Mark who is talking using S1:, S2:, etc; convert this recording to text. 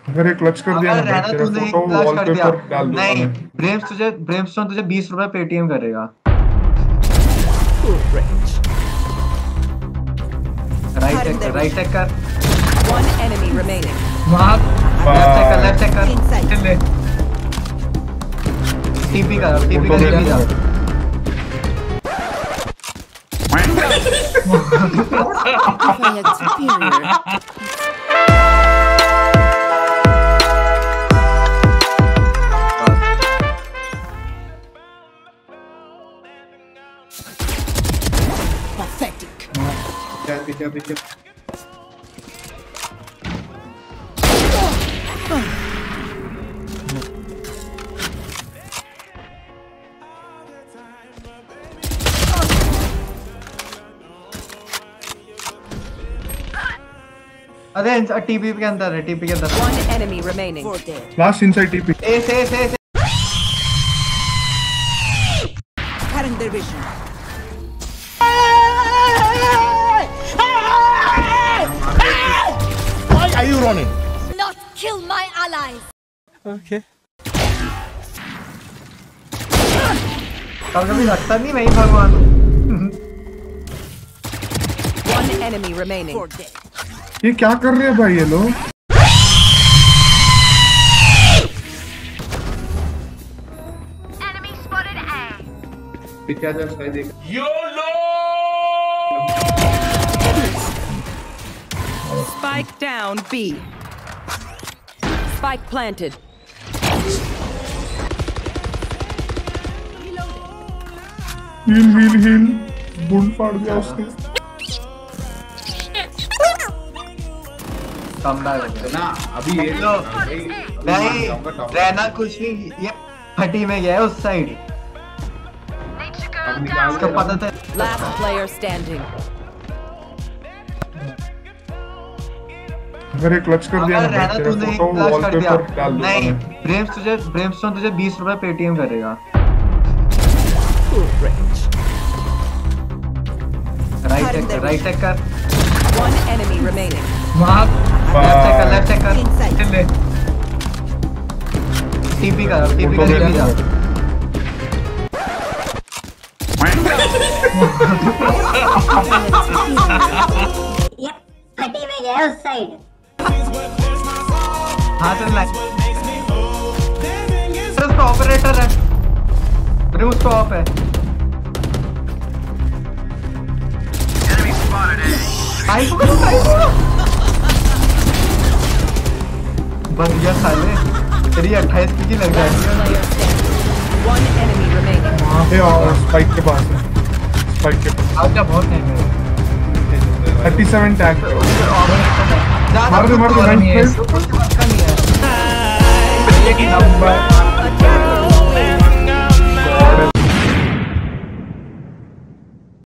S1: अगर ये क्लच कर दिया ना भाई,
S2: रहना
S1: तेरा
S2: तूने
S1: फोटो
S2: क्लच कर दिया।
S1: वॉलपेपर डाल दूंगा
S2: नहीं,
S1: मैं।
S2: ब्रेमस्टोन तुझे 20 रुपए पेटीएम करेगा। राइट टेक कर।
S3: One enemy remaining.
S2: Left take कर।
S3: Inside.
S2: टीपी कर
S1: फोटो
S2: टीपी
S1: भेज
S2: जा।
S1: दूंगा।
S3: Pathetic.
S4: पीछे
S2: अरे टीपी के अंदर है, टीपी के अंदर।
S3: One enemy remaining.
S1: Last inside TP.
S2: A
S3: Cutting their vision.
S5: Why are you running?
S6: Not kill my allies.
S5: Okay.
S2: कभी लगता नहीं मैं भगवान हूँ।
S3: One enemy remaining.
S1: ये क्या कर रहे हैं भाई ये लोग?
S6: Enemy spotted A.
S4: पीछे जा स्काई देख।
S3: Spike down B. Spike planted.
S1: हील बुंड फाड़ दिया उसने।
S4: ना अभी ये
S2: लो। नहीं रहना कुछ नहीं, ये फटी में गया है उस साइड। इसका पता था।
S3: Last player standing.
S1: अगर ये क्लच कर दिया ना भाई,
S2: रहना
S1: तेरा
S2: तूने
S1: फोटो
S2: क्लच कर दिया।
S1: वॉलपेपर डाल दूंगा
S2: नहीं,
S1: मैं।
S2: ब्रेमस्टोन तुझे 20 रुपए पेटीएम करेगा। राइट टेक कर।
S3: One enemy remaining.
S2: Left take कर।
S3: Inside.
S2: टीपी कर
S1: फोटो भेज
S2: टीपी जा।
S1: दूंगा।
S6: ये फटी में गया उस साइड।
S2: हाँ चल लाइन। उसका ऑपरेटर है। ब्रेम उसका ऑफ है। आई को बस गया साले। तेरी 28 की लग जाएगी।
S3: Player standing. One enemy remaining.
S1: वहाँ पे और स्पाइक के पास है। स्पाइक के पास।
S2: आज क्या बहुत टाइम है।
S1: 37 टैग करो।
S2: ज़्यादा
S1: मार दो
S2: नहीं है।
S1: नाइस।
S2: उसका नहीं है।
S1: नंबर